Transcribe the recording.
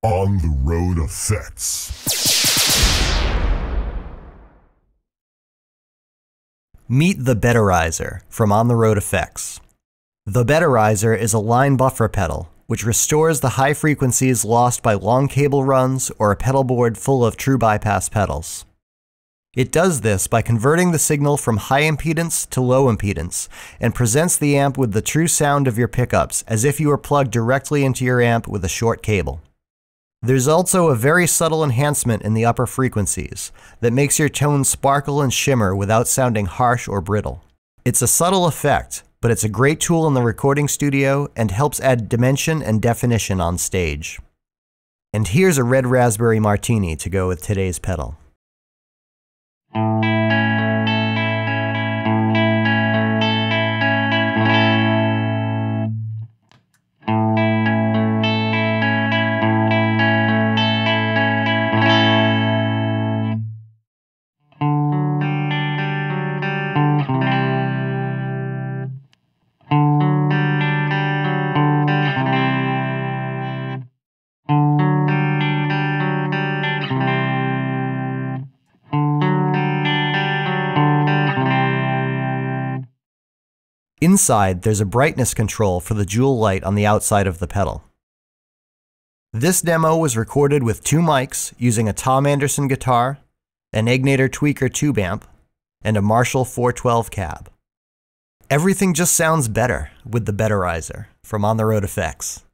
On the Road Effects. Meet the Betterizer from On the Road Effects. The Betterizer is a line buffer pedal, which restores the high frequencies lost by long cable runs or a pedal board full of true bypass pedals. It does this by converting the signal from high impedance to low impedance, and presents the amp with the true sound of your pickups as if you were plugged directly into your amp with a short cable. There's also a very subtle enhancement in the upper frequencies that makes your tones sparkle and shimmer without sounding harsh or brittle. It's a subtle effect, but it's a great tool in the recording studio and helps add dimension and definition on stage. And here's a red raspberry martini to go with today's pedal. Inside, there's a brightness control for the jewel light on the outside of the pedal. This demo was recorded with 2 mics using a Tom Anderson guitar, an Egnater Tweaker tube amp, and a Marshall 412 cab. Everything just sounds better with the Betterizer from On the Road Effects.